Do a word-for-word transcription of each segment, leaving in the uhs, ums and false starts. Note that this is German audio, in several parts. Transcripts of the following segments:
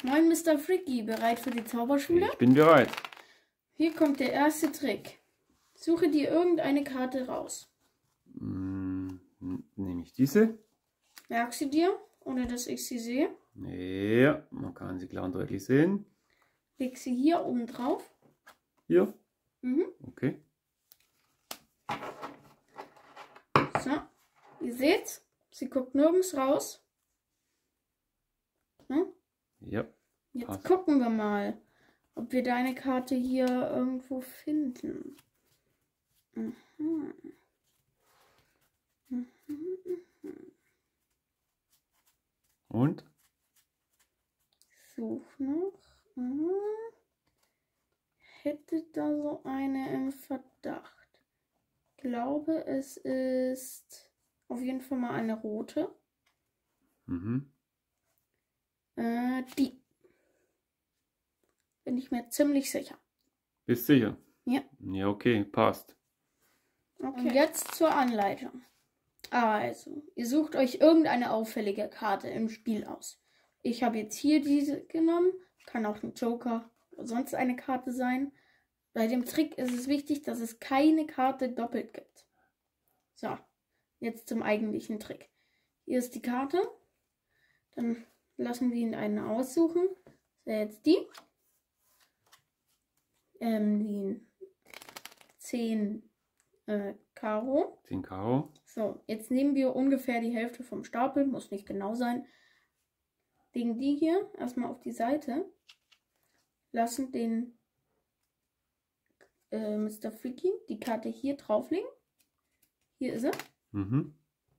Moin, Mister Freaky, bereit für die Zauberschule? Ich bin bereit. Hier kommt der erste Trick. Suche dir irgendeine Karte raus. Hm, nehme ich diese? Merk sie dir, ohne dass ich sie sehe. Ja, man kann sie klar und deutlich sehen. Leg sie hier oben drauf. Hier? Mhm. Okay. So, ihr seht, sie guckt nirgends raus. Hm? Ja. Jetzt passt. gucken wir mal, ob wir deine Karte hier irgendwo finden. Mhm. Mhm. Und? Such noch. Mhm. Hätte da so eine im Verdacht. Glaube, es ist auf jeden Fall mal eine rote. Mhm. Äh, die. Bin ich mir ziemlich sicher. Bist sicher? Ja. Ja, okay, passt. Okay. Und jetzt zur Anleitung. Also, ihr sucht euch irgendeine auffällige Karte im Spiel aus. Ich habe jetzt hier diese genommen. Kann auch ein Joker oder sonst eine Karte sein. Bei dem Trick ist es wichtig, dass es keine Karte doppelt gibt. So, jetzt zum eigentlichen Trick. Hier ist die Karte. Dann lassen wir ihn einen aussuchen. Das wäre jetzt die. Ähm, die zehn äh, Karo. zehn Karo. So, jetzt nehmen wir ungefähr die Hälfte vom Stapel. Muss nicht genau sein. Legen die hier erstmal auf die Seite. Lassen den äh, Mister Freaky die Karte hier drauflegen. Hier ist er. Mhm.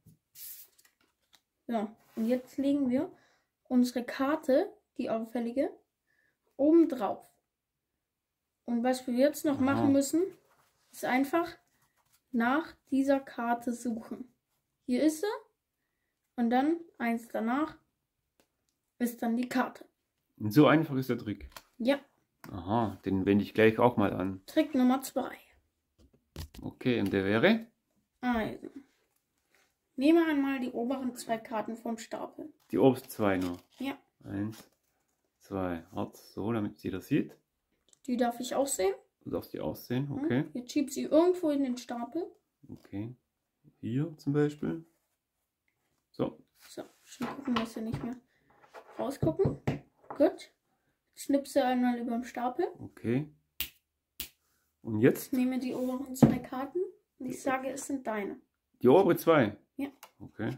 So, und jetzt legen wir unsere Karte, die auffällige, oben drauf. Und was wir jetzt noch Aha. machen müssen, ist einfach nach dieser Karte suchen. Hier ist sie. Und dann eins danach ist dann die Karte. Und so einfach ist der Trick. Ja. Aha, den wende ich gleich auch mal an. Trick Nummer zwei. Okay, und der wäre? Also, nehme einmal die oberen zwei Karten vom Stapel. Die obersten zwei nur. Ja. Eins, zwei. Warte, so, damit sie das sieht. Die darf ich auch sehen. Du darfst die aussehen, okay. Jetzt schiebt sie irgendwo in den Stapel. Okay. Hier zum Beispiel. So. So, schon gucken, dass sie nicht mehr rausgucken. Gut. Schnipse einmal über dem Stapel. Okay. Und jetzt? Ich nehme die oberen zwei Karten und ich sage, es sind deine. Die obere zwei? Ja. Okay.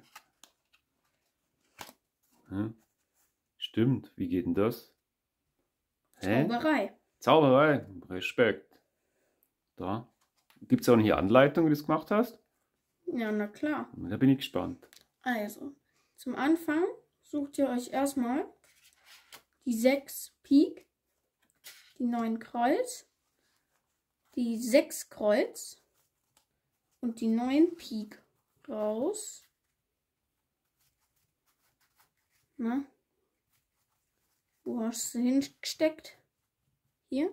Hm. Stimmt. Wie geht denn das? Hä? Zauberei. Zauberei. Respekt. Da. Gibt es auch hier Anleitung, wie du das gemacht hast? Ja, na klar. Da bin ich gespannt. Also, zum Anfang sucht ihr euch erstmal die sechs Pik, die neun Kreuz, die sechs Kreuz und die neun Pik raus. Na? Wo hast du hingesteckt? Hier.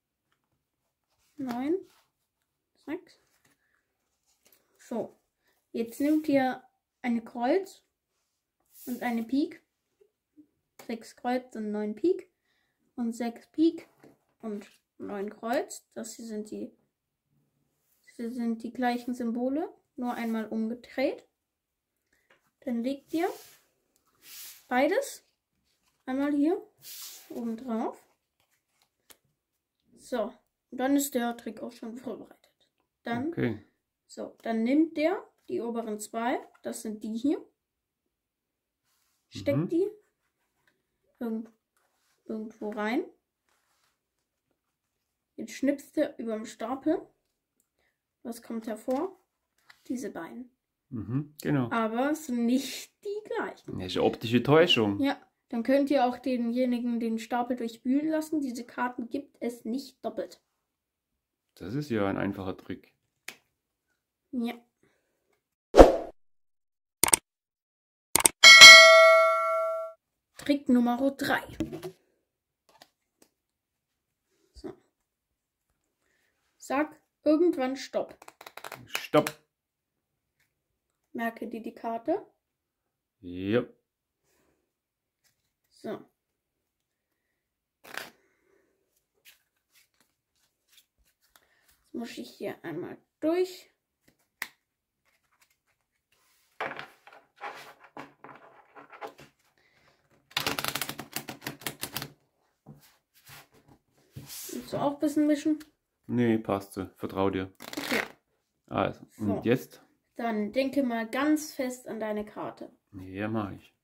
neun, sechs. So. Jetzt nehmt ihr eine Kreuz und eine Pik. sechs Kreuz und neun Pik. Und sechs Pik und neun Kreuz. Das hier sind die, das sind die gleichen Symbole, nur einmal umgedreht. Dann legt ihr beides einmal hier oben drauf. So, und dann ist der Trick auch schon vorbereitet. Dann, Okay. so, dann nimmt der die oberen zwei, das sind die hier, steckt Mhm. die irgend, irgendwo rein. Jetzt schnipst er über dem Stapel. Was kommt hervor? Diese beiden. Mhm, genau. Aber es sind nicht die gleichen. Das ist eine optische Täuschung. Ja, dann könnt ihr auch denjenigen den Stapel durchwühlen lassen. Diese Karten gibt es nicht doppelt. Das ist ja ein einfacher Trick. Ja. Trick Nummer drei. So. Sag irgendwann Stopp. Stopp. Merke dir die Karte. Ja. So. Jetzt muss ich hier einmal durch. Willst du auch ein bisschen mischen? Nee, passt so. Vertrau dir. Okay. Also, So. und jetzt? Dann denke mal ganz fest an deine Karte. Ja, mach ich.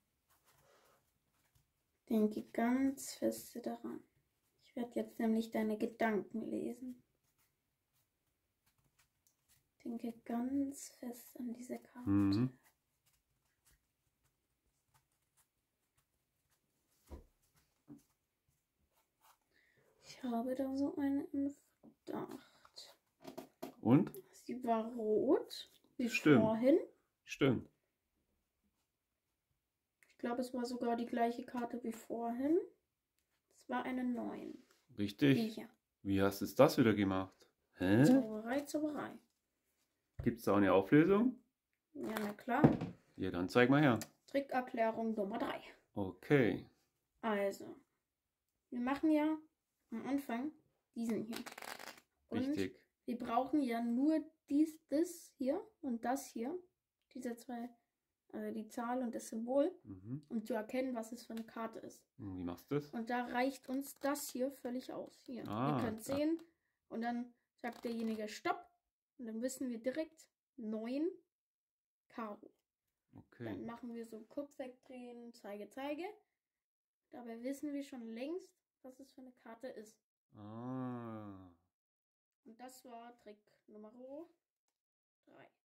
Denke ganz fest daran. Ich werde jetzt nämlich deine Gedanken lesen. Denke ganz fest an diese Karte. Mhm. Ich habe da so eine im Verdacht. Und? Sie war rot, wie Stimmt. vorhin. Stimmt. Ich glaube, es war sogar die gleiche Karte wie vorhin. Es war eine neun. Richtig. Ja. Wie hast du es das wieder gemacht? Hä? Zauberei, Zauberei. Gibt es da auch eine Auflösung? Ja, na klar. Ja, dann zeig mal her. Trickerklärung Nummer drei. Okay. Also, wir machen ja am Anfang diesen hier. Und Richtig. wir brauchen ja nur dies, das hier und das hier. Diese zwei, also die Zahl und das Symbol, Mhm. um zu erkennen, was es für eine Karte ist. Und wie machst du das? Und da reicht uns das hier völlig aus. Hier, Ah, ihr könnt klar. sehen. Und dann sagt derjenige Stopp. Und dann wissen wir direkt neun Karo. Dann Okay. machen wir so Kopf wegdrehen, Zeige, Zeige. Dabei wissen wir schon längst, was es für eine Karte ist. Ah. Und das war Trick Nummer drei.